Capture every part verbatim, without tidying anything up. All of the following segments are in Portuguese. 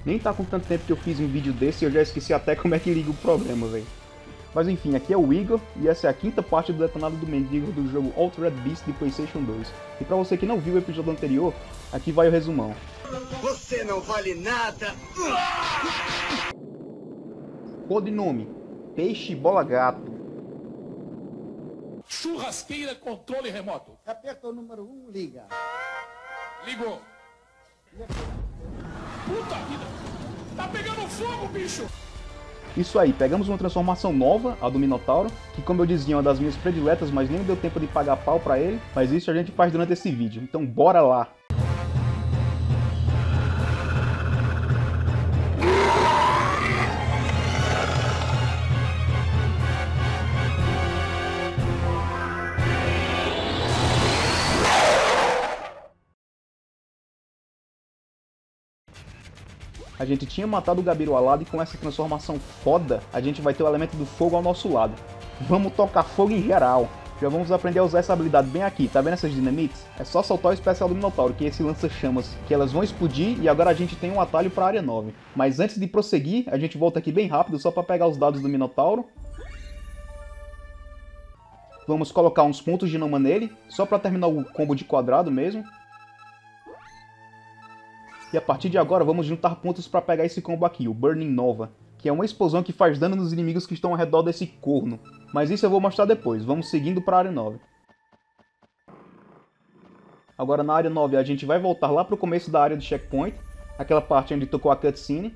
Nem tá com tanto tempo que eu fiz um vídeo desse e eu já esqueci até como é que liga o programa, velho. Mas enfim, aqui é o Igor e essa é a quinta parte do Detonado do Mendigo do jogo Altered Beast de PlayStation dois. E pra você que não viu o episódio anterior, aqui vai o resumão. Você não vale nada! Codinome: Peixe Bola Gato. Churrasqueira controle remoto. Aperta o número um, liga. Ligou. Puta vida! Tá pegando fogo, bicho! Isso aí, pegamos uma transformação nova, a do Minotauro, que como eu dizia é uma das minhas prediletas, mas nem deu tempo de pagar pau pra ele, mas isso a gente faz durante esse vídeo, então bora lá! A gente tinha matado o Gabiru alado e com essa transformação foda, a gente vai ter o elemento do fogo ao nosso lado. Vamos tocar fogo em geral. Já vamos aprender a usar essa habilidade bem aqui, tá vendo essas dinamites? É só soltar o especial do Minotauro, que é esse lança-chamas, que elas vão explodir e agora a gente tem um atalho pra área nove. Mas antes de prosseguir, a gente volta aqui bem rápido só pra pegar os dados do Minotauro. Vamos colocar uns pontos de Noma nele, só pra terminar o combo de quadrado mesmo. E a partir de agora vamos juntar pontos para pegar esse combo aqui, o Burning Nova, que é uma explosão que faz dano nos inimigos que estão ao redor desse corno. Mas isso eu vou mostrar depois, vamos seguindo para a área nove. Agora na área nove a gente vai voltar lá para o começo da área de checkpoint, aquela parte onde tocou a cutscene.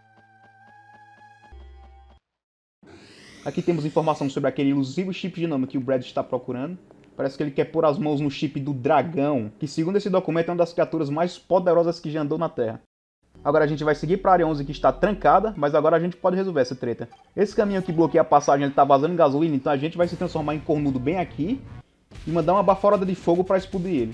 Aqui temos informação sobre aquele elusivo chip de nome que o Brad está procurando. Parece que ele quer pôr as mãos no chip do dragão, que segundo esse documento é uma das criaturas mais poderosas que já andou na Terra. Agora a gente vai seguir para a área onze que está trancada, mas agora a gente pode resolver essa treta. Esse caminho que bloqueia a passagem ele está vazando gasolina, então a gente vai se transformar em cornudo bem aqui e mandar uma baforada de fogo para explodir ele.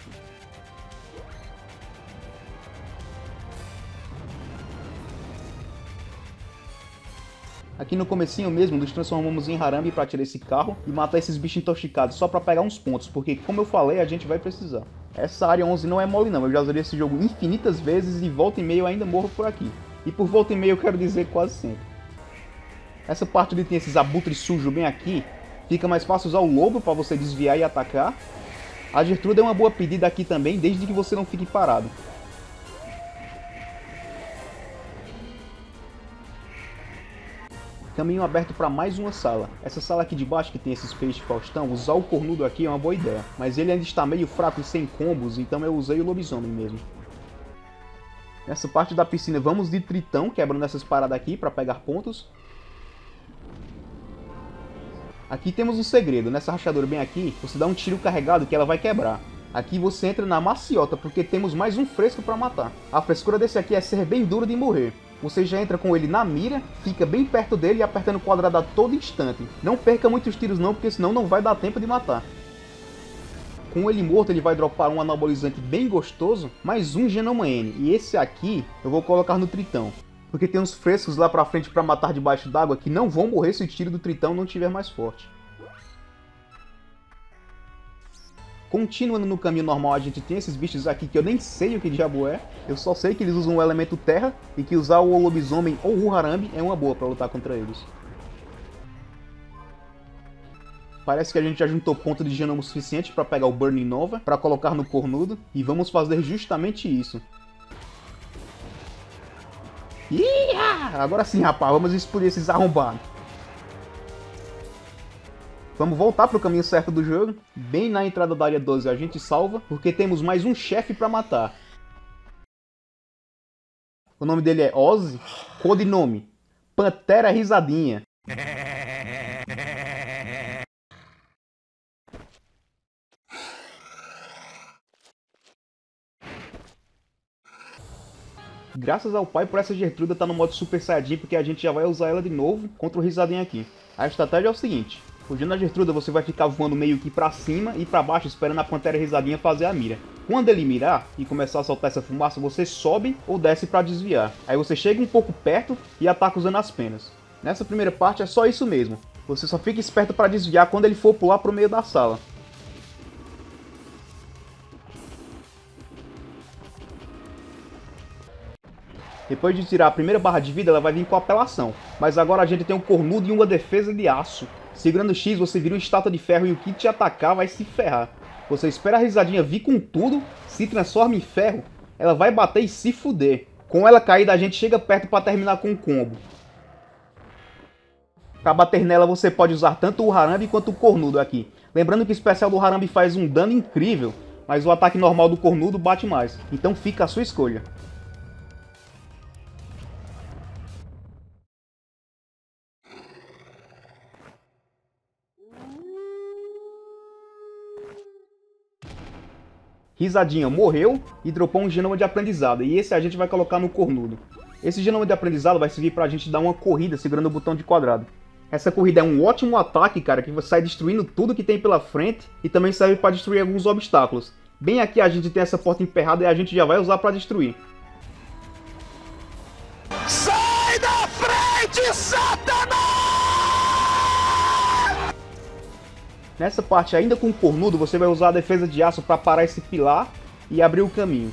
Aqui no comecinho mesmo, nos transformamos em Harambe para tirar esse carro e matar esses bichos intoxicados só para pegar uns pontos, porque como eu falei, a gente vai precisar. Essa área onze não é mole não, eu já zerei esse jogo infinitas vezes e volta e meia eu ainda morro por aqui. E por volta e meia eu quero dizer quase sempre. Essa parte onde tem esses abutres sujos bem aqui, fica mais fácil usar o lobo para você desviar e atacar. A Gertruda é uma boa pedida aqui também, desde que você não fique parado. Caminho aberto para mais uma sala. Essa sala aqui de baixo que tem esses peixes Faustão, usar o cornudo aqui é uma boa ideia. Mas ele ainda está meio fraco e sem combos, então eu usei o lobisomem mesmo. Nessa parte da piscina vamos de tritão, quebrando essas paradas aqui para pegar pontos. Aqui temos um segredo, nessa rachadura bem aqui, você dá um tiro carregado que ela vai quebrar. Aqui você entra na maciota, porque temos mais um fresco para matar. A frescura desse aqui é ser bem duro de morrer. Você já entra com ele na mira, fica bem perto dele e apertando o quadrado a todo instante. Não perca muitos tiros não, porque senão não vai dar tempo de matar. Com ele morto ele vai dropar um anabolizante bem gostoso, mais um Genoma N. E esse aqui eu vou colocar no tritão. Porque tem uns frescos lá pra frente pra matar debaixo d'água que não vão morrer se o tiro do tritão não estiver mais forte. Continuando no caminho normal, a gente tem esses bichos aqui que eu nem sei o que diabo é. Eu só sei que eles usam o elemento terra e que usar o lobisomem ou o Harambe é uma boa pra lutar contra eles. Parece que a gente já juntou ponto de genoma suficiente para pegar o Burning Nova, para colocar no cornudo, e vamos fazer justamente isso. Iha! Agora sim, rapaz, vamos explodir esses arrombados. Vamos voltar para o caminho certo do jogo. Bem na entrada da área doze a gente salva, porque temos mais um chefe para matar. O nome dele é Ozzy, codinome Pantera Risadinha. Graças ao pai por essa Gertruda tá no modo Super Saiyajin, porque a gente já vai usar ela de novo contra o Risadinha aqui. A estratégia é o seguinte: fugindo da Gertruda, você vai ficar voando meio que pra cima e pra baixo esperando a Pantera Risadinha fazer a mira. Quando ele mirar e começar a soltar essa fumaça, você sobe ou desce pra desviar. Aí você chega um pouco perto e ataca usando as penas. Nessa primeira parte é só isso mesmo. Você só fica esperto pra desviar quando ele for pular pro meio da sala. Depois de tirar a primeira barra de vida, ela vai vir com apelação. Mas agora a gente tem um cornudo e uma defesa de aço. Segurando X, você vira uma estátua de ferro e o que te atacar vai se ferrar. Você espera a risadinha vir com tudo, se transforma em ferro, ela vai bater e se fuder. Com ela caída, a gente chega perto para terminar com um combo. Para bater nela, você pode usar tanto o Harambe quanto o cornudo aqui. Lembrando que o especial do Harambe faz um dano incrível, mas o ataque normal do cornudo bate mais. Então fica a sua escolha. Risadinha morreu e dropou um genoma de aprendizado, e esse a gente vai colocar no cornudo. Esse genoma de aprendizado vai servir pra gente dar uma corrida segurando o botão de quadrado. Essa corrida é um ótimo ataque, cara, que você sai destruindo tudo que tem pela frente e também serve pra destruir alguns obstáculos. Bem aqui a gente tem essa porta emperrada e a gente já vai usar pra destruir. Sai da frente, Satanás! Nessa parte, ainda com o cornudo, você vai usar a defesa de aço para parar esse pilar e abrir o caminho.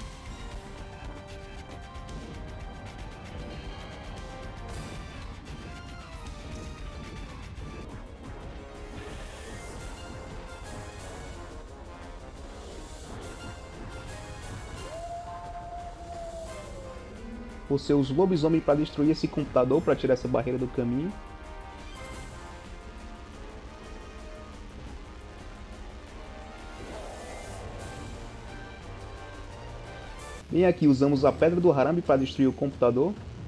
Você usa o lobisomem para destruir esse computador, para tirar essa barreira do caminho. Bem aqui, usamos a pedra do Harambe para destruir o computador.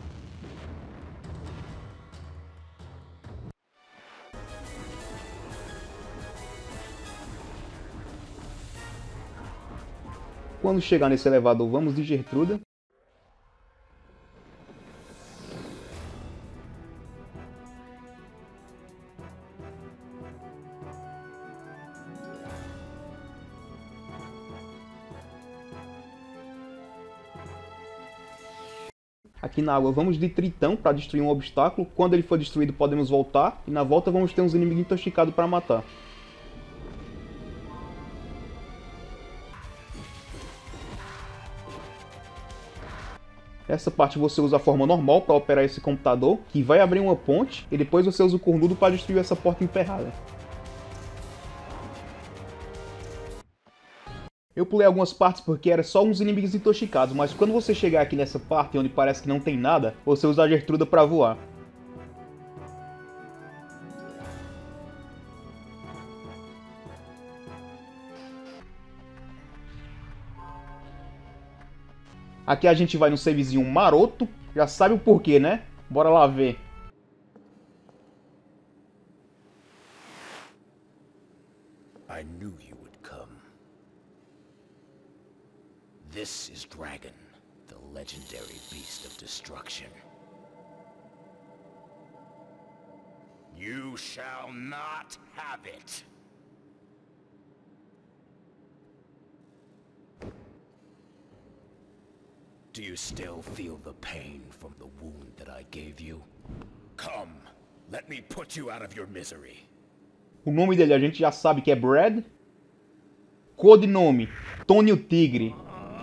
Quando chegar nesse elevador, vamos de Gertruda. Aqui na água vamos de Tritão para destruir um obstáculo. Quando ele for destruído podemos voltar. E na volta vamos ter uns inimigos intoxicados para matar. Essa parte você usa a forma normal para operar esse computador, que vai abrir uma ponte. E depois você usa o cornudo para destruir essa porta emperrada. Eu pulei algumas partes porque era só uns inimigos intoxicados, mas quando você chegar aqui nessa parte onde parece que não tem nada, você usa a Gertruda para voar. Aqui a gente vai no savezinho maroto, já sabe o porquê, né? Bora lá ver. I knew you would come. This is Dragon, the legendary beast of destruction. You shall not have it. Do you still feel the pain from the wound that I gave you? Come, let me put you out of your misery. O nome dele a gente já sabe que é Brad. Codinome, Tony o Tigre.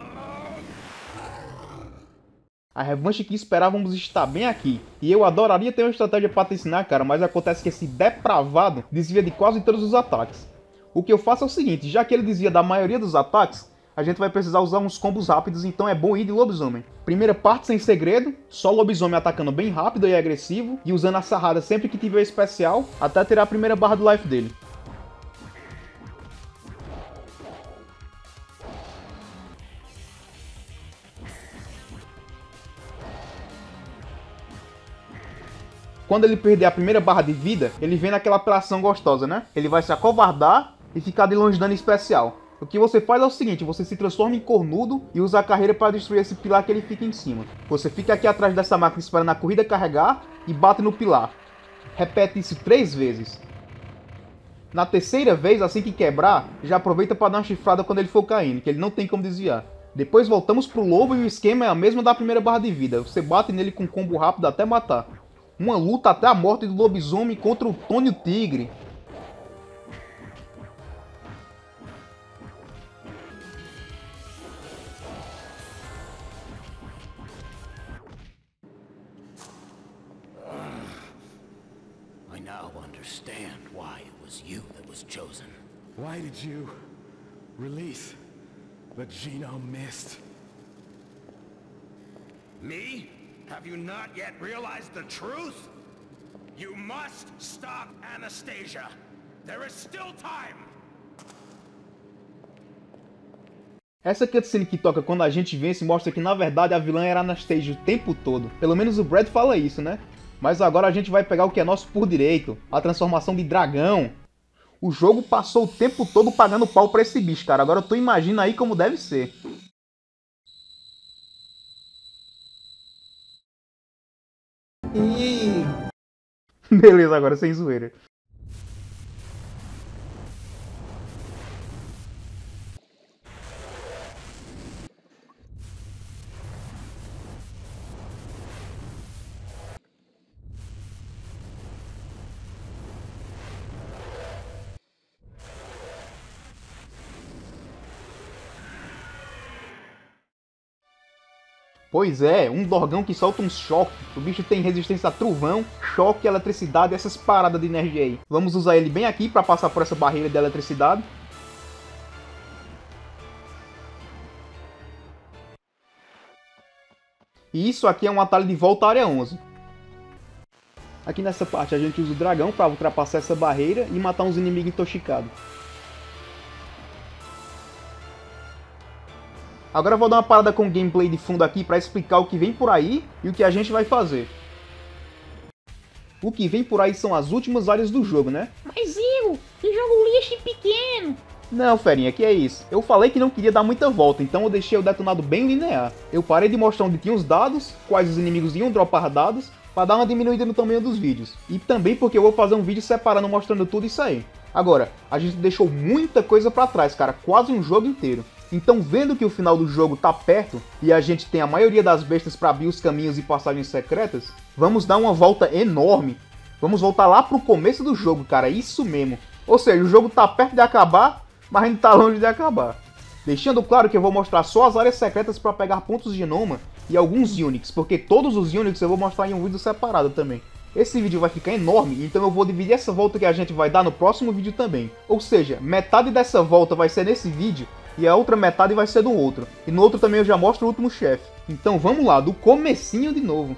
A revanche que esperávamos está bem aqui. E eu adoraria ter uma estratégia para te ensinar, cara, mas acontece que esse depravado desvia de quase todos os ataques. O que eu faço é o seguinte, já que ele desvia da maioria dos ataques, a gente vai precisar usar uns combos rápidos, então é bom ir de lobisomem. Primeira parte sem segredo, só lobisomem atacando bem rápido e agressivo, e usando a sarrada sempre que tiver especial, até tirar a primeira barra do life dele. Quando ele perder a primeira barra de vida, ele vem naquela apelação gostosa, né? Ele vai se acovardar e ficar de longe dano especial. O que você faz é o seguinte, você se transforma em cornudo e usa a carreira para destruir esse pilar que ele fica em cima. Você fica aqui atrás dessa máquina esperando a corrida carregar e bate no pilar. Repete isso três vezes. Na terceira vez, assim que quebrar, já aproveita para dar uma chifrada quando ele for caindo, que ele não tem como desviar. Depois voltamos pro lobo e o esquema é a mesma da primeira barra de vida. Você bate nele com um combo rápido até matar. Uma luta até a morte do lobisomem contra o Tony o Tigre. understand why it was you that was chosen. Why did you release the Genome Mist? Me? Have you not yet realized the truth? You must stop Anastasia. There is still time. Essa cutscene que toca quando a gente vence mostra que na verdade a vilã era Anastasia o tempo todo. Pelo menos o Brad fala isso, né? Mas agora a gente vai pegar o que é nosso por direito, a transformação de dragão. O jogo passou o tempo todo pagando pau pra esse bicho, cara. Agora tu imagina aí como deve ser. E... Beleza, agora sem zoeira. Pois é, um Dorgão que solta um choque. O bicho tem resistência a trovão, choque, eletricidade e essas paradas de energia aí. Vamos usar ele bem aqui para passar por essa barreira de eletricidade. E isso aqui é um atalho de volta à área onze. Aqui nessa parte a gente usa o dragão para ultrapassar essa barreira e matar uns inimigos intoxicados. Agora eu vou dar uma parada com o gameplay de fundo aqui para explicar o que vem por aí e o que a gente vai fazer. O que vem por aí são as últimas áreas do jogo, né? Mas Igor, que jogo lixo e pequeno. Não, ferinha, que é isso? Eu falei que não queria dar muita volta, então eu deixei o detonado bem linear. Eu parei de mostrar onde tinha os dados, quais os inimigos iam dropar dados, para dar uma diminuída no tamanho dos vídeos. E também porque eu vou fazer um vídeo separando mostrando tudo isso aí. Agora, a gente deixou muita coisa para trás, cara, quase um jogo inteiro. Então, vendo que o final do jogo tá perto e a gente tem a maioria das bestas para abrir os caminhos e passagens secretas, vamos dar uma volta enorme. Vamos voltar lá pro começo do jogo, cara, isso mesmo. Ou seja, o jogo tá perto de acabar, mas ainda tá longe de acabar. Deixando claro que eu vou mostrar só as áreas secretas para pegar pontos de Noma e alguns Unix, porque todos os Unix eu vou mostrar em um vídeo separado também. Esse vídeo vai ficar enorme, então eu vou dividir essa volta que a gente vai dar no próximo vídeo também. Ou seja, metade dessa volta vai ser nesse vídeo, e a outra metade vai ser do outro. E no outro também eu já mostro o último chefe. Então vamos lá, do comecinho de novo.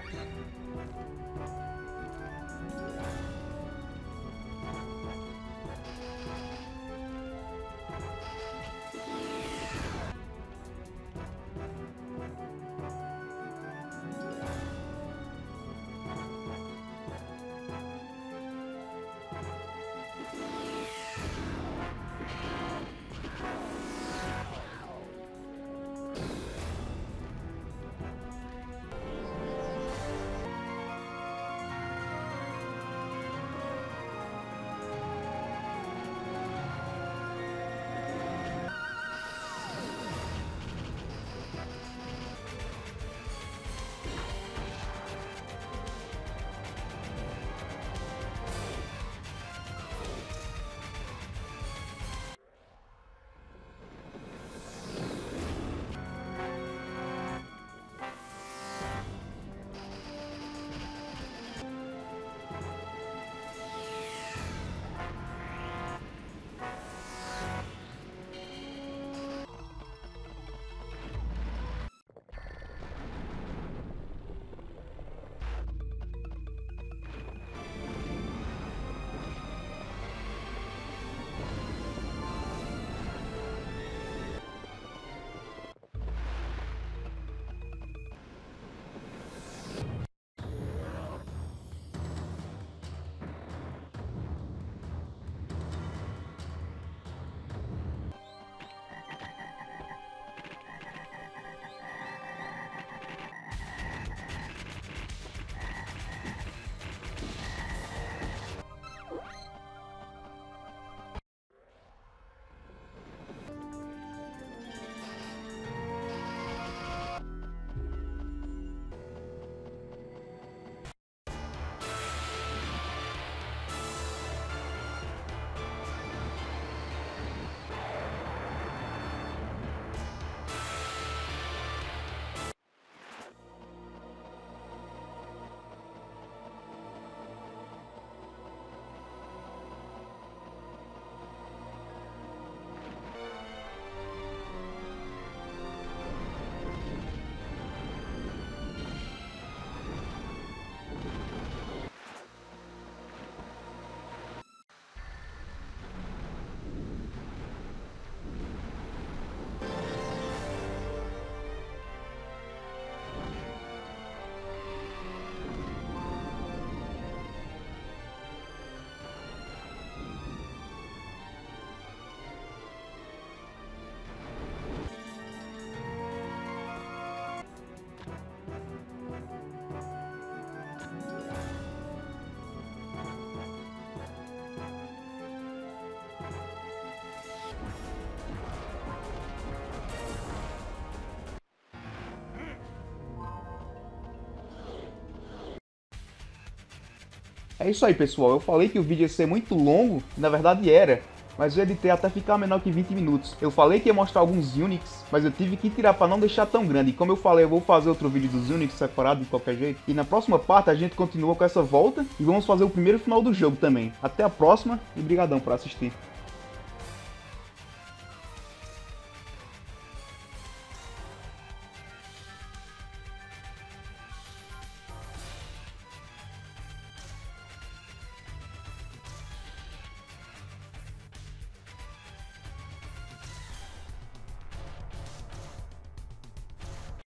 É isso aí, pessoal. Eu falei que o vídeo ia ser muito longo, na verdade era, mas eu editei até ficar menor que vinte minutos. Eu falei que ia mostrar alguns Unix, mas eu tive que tirar para não deixar tão grande. E como eu falei, eu vou fazer outro vídeo dos Unix separado de qualquer jeito. E na próxima parte a gente continua com essa volta e vamos fazer o primeiro final do jogo também. Até a próxima e brigadão por assistir.